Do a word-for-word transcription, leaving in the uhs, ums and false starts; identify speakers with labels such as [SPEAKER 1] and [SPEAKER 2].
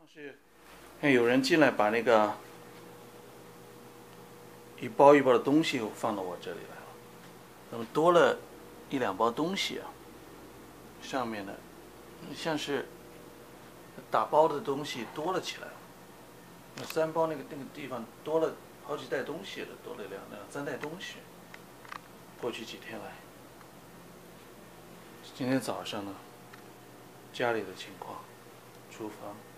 [SPEAKER 1] 是，看有人进来把那个一包一包的东西放到我这里来了，那么多了一两包东西啊，上面呢像是打包的东西多了起来了，那三包那个那个地方多了好几袋东西了，多了两两三袋东西。过去几天来，今天早上呢，家里的情况，厨房。